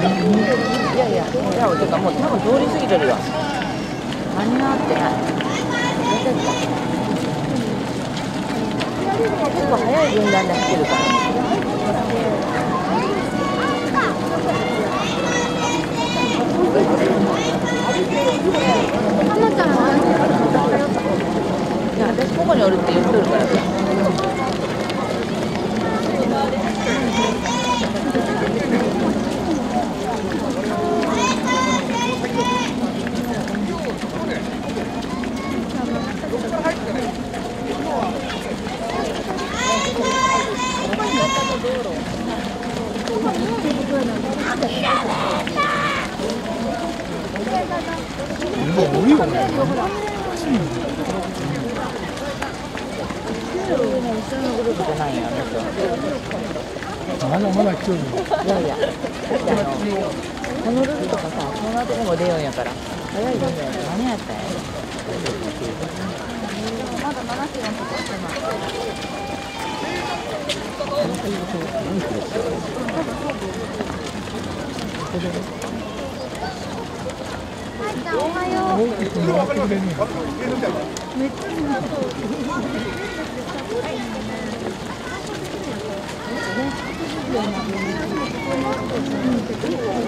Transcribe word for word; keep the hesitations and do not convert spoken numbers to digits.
いやいや、いや、てかもう多分通り過ぎてるよ。間に合ってない。出てった。結構早い分断で走るから。いや、私ここにおるって言っとるからさ。 もう多いよね。 後ろのグループじゃないよ、あの人。 まだまだ来てる。 いやいや、だってあの、ホノルルとかさ、そんなとこも出ようんやから、早いんだよね。何やったんや。まだななキロのとこしてない。おはよう。めっちゃ